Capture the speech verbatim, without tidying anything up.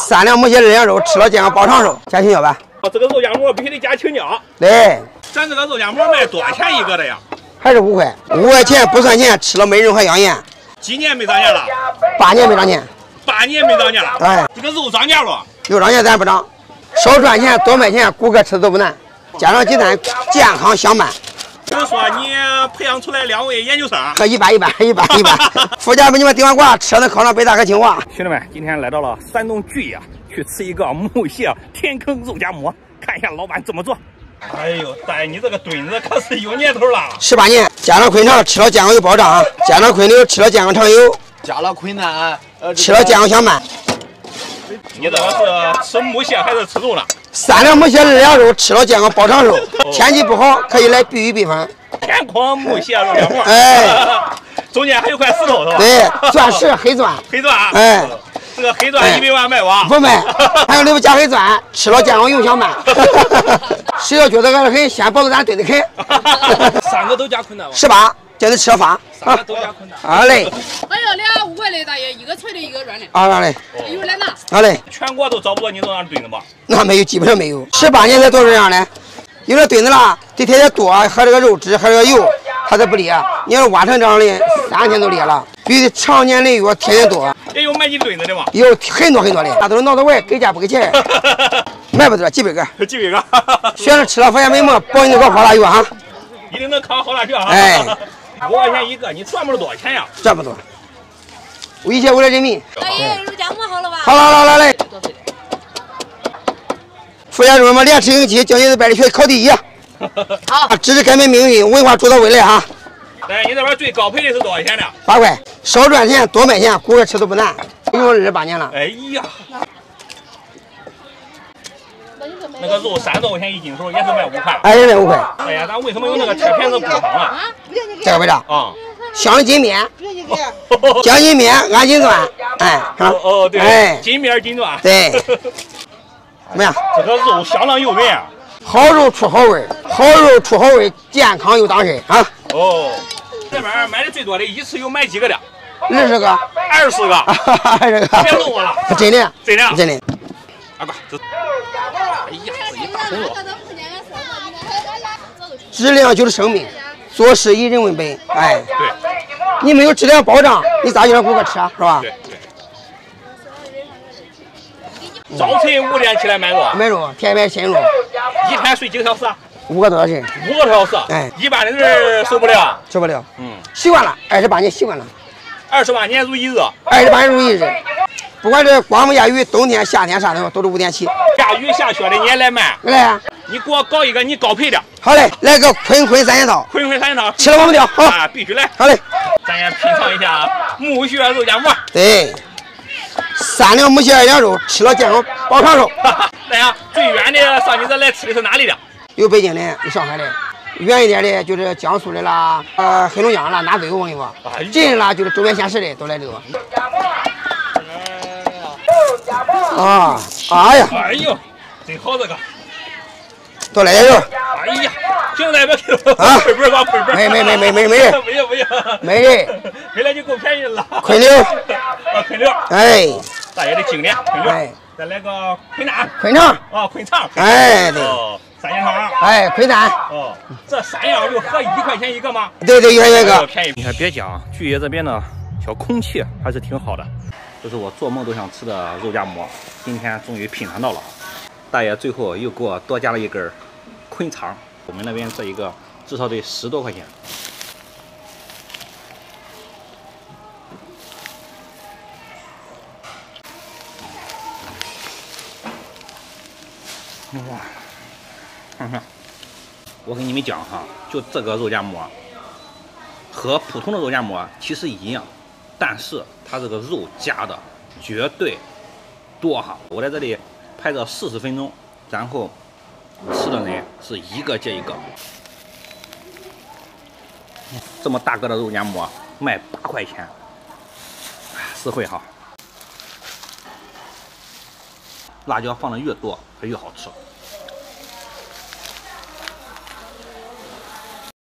三两母蟹，二两肉，吃了健康包长寿。加青椒吧。 这个肉夹馍必须得加青椒。 对。 咱这个肉夹馍卖多少钱一个的呀？ 还是五块，五块钱不算钱，吃了没任何养颜。 几年没涨价了？ 八年没涨价。 八年没涨价了。 哎， 这个肉涨价了。 肉涨价咱不涨，少赚钱多卖钱，顾客吃的都不难。加上鸡蛋，健康相伴。 比如说你培养出来两位研究生， 和一般一般一般一般，附加给你们顶完瓜，吃的考上北大和清华。 兄弟们，今天来到了山东巨野，去吃一个母蟹天坑肉夹馍，看一下老板怎么做。哎呦，大爷，你这个墩子可是有年头了， 十八年，加上昆肠，吃了健康有保障；加上昆牛，吃了健康长有； 加了昆蛋， 呃，吃了健康相伴。 你这个是吃母蟹还是吃肉呢？ 三两母蟹，二两肉，吃了健康保长寿。天气不好可以来避雨避风。 天空母蟹肉夹馍， 哎， 中间还有块石头是吧？ 对，钻石黑钻， 黑钻， 哎。 这个黑钻一百万卖吧？ 不卖，还有里边加黑钻，吃了健康有相伴。谁要觉得俺很，先保证咱对得开。 三个都加昆蛋吧？ 十八，叫你吃了发。 三个都加昆蛋。 好嘞。 还有俩五块的大爷，一个脆的，一个软的。 啊，好嘞。 一会儿来拿。 好嘞。 全国都找不到你这样墩子吧？ 那没有，基本上没有。十八年才做这样的，有这墩子了，得天天多喝这个肉汁，喝这个油，它才不裂。你要是挖成这样的，三天都裂了。必须得常年累月，天天多。 也有买你墩子的吗？ 有很多很多的，那都是脑袋外，给价不给钱，买不得几百个， 几百个。 选择吃了发现没么，保你个好辣油啊！ 一定能扛好辣椒啊！ 哎， 五块钱一个，你赚不了多少钱呀？ 赚不多。一切为了人民。 大爷，肉夹馍好了吧？ 好了好了，来来。富家人们连吃硬气，教你百里学考第一。好，知识改变命运，文化铸造未来哈。 哎，你这边最高赔的是多少钱呢？ 八块，少赚钱多卖钱，顾客吃都不难。用了二十八年了。 哎呀，那个肉三十多块钱一斤的时候也是卖五块。 哎，也卖五块。 哎呀，咱为什么有那个铁片子骨汤啊？ 这个味道啊， 香筋面，香筋面，安筋钻，哎， 哦哦对， 哎， 筋面筋钻， 对。怎么样？ 这个肉相当诱人啊！ 好肉出好味，好肉出好味，健康又当身啊！ 哦，这边买的最多的一次有买几个的？ 二十个， 二十个， 二十个， 别弄我了， 真的， 真的， 真的。 阿哥，这，哎呀，这一大红肉。 质量就是生命，做事以人为本。哎， 对， 你没有质量保障，你咋就让顾客吃啊？是吧？ 对对。早晨五点起来买肉， 买肉，天天新肉。 一天睡几个小时啊？ 五个多小时。 五个多小时。 哎， 一般的人受不了， 受不了。 嗯， 习惯了，二十八年习惯了。 二十八年如一日。 二十八年如一日。不管是刮风下雨，冬天、夏天啥的，都是五点起。 下雨下雪的你也来买？ 来啊！ 你给我搞一个你高配的。 好嘞，来个坤坤三件套。 坤坤三件套， 吃了忘不掉。好， 啊，必须来。 好嘞， 咱也品尝一下母蟹肉夹馍。 对。三两母蟹，二两肉，吃了健康保长寿。 来呀，最远的上你这来吃的是哪里的？ 有北京的，有上海的，远一点的就是江苏的啦，呃，黑龙江啦，哪都有。我跟你说，近啦就是周边县市的都来这个。啊，哎呀， 哎呦，真好这个。 多来点肉。 哎呀，行了，别给我啊， 亏本吧，亏本。 没没没没没没人， 没有没有没人。 回来就够便宜了。 昆牛。 啊，昆牛。 哎。 大爷的经典昆牛。 哎。 再来个昆蛋。 昆肠。 啊，昆肠。 哎，对。 哦，三件套。 哎，昆蛋。 哦，这三样就合一块钱一个吗？ 对对，一块钱一个。 便宜。你看，别讲，巨野这边的小空气还是挺好的。这是我做梦都想吃的肉夹馍，今天终于品尝到了。大爷最后又给我多加了一根昆肠，我们那边这一个至少得十多块钱。哇，看看，我跟你们讲哈，就这个肉夹馍和普通的肉夹馍其实一样，但是它这个肉夹的绝对多哈。我在这里拍了四十分钟，然后吃的人是一个接一个。这么大个的肉夹馍卖八块钱，实惠哈。辣椒放的越多，它越好吃。